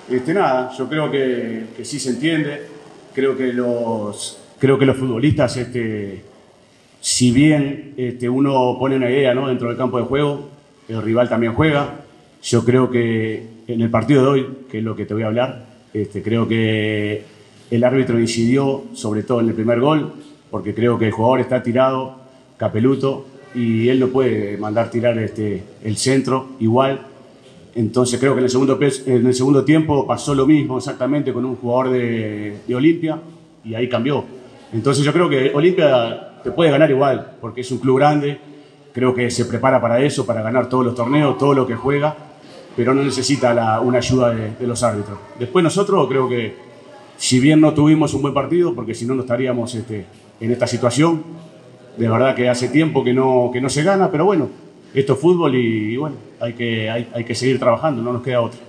Nada, yo creo que sí se entiende. Creo que los futbolistas, si bien uno pone una idea, ¿no?, dentro del campo de juego, el rival también juega. Yo creo que en el partido de hoy, que es lo que te voy a hablar, creo que el árbitro incidió sobre todo en el primer gol, porque creo que el jugador está tirado, capeluto, y él no puede mandar tirar el centro igual. Entonces creo que en el segundo tiempo pasó lo mismo exactamente con un jugador de Olimpia y ahí cambió. Entonces yo creo que Olimpia te puede ganar igual, porque es un club grande, creo que se prepara para eso, para ganar todos los torneos, todo lo que juega, pero no necesita una ayuda de los árbitros. Después nosotros creo que, si bien no tuvimos un buen partido, porque si no, no estaríamos en esta situación, de verdad que hace tiempo que no se gana, pero bueno, esto es fútbol y bueno, hay que seguir trabajando, no nos queda otra.